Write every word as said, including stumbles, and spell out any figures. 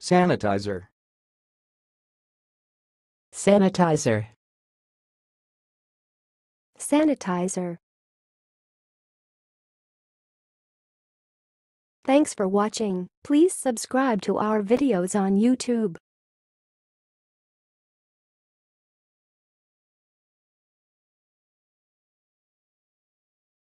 sanitizer, sanitizer, sanitizer. Thanks for watching. Please subscribe to our videos on YouTube.